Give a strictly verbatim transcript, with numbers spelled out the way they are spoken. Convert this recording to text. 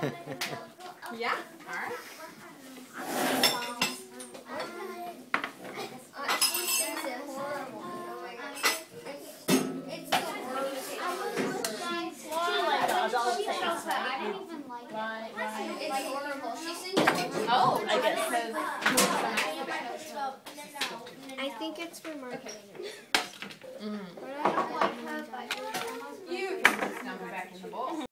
Yeah? Alright. Oh, I guess. I think it's for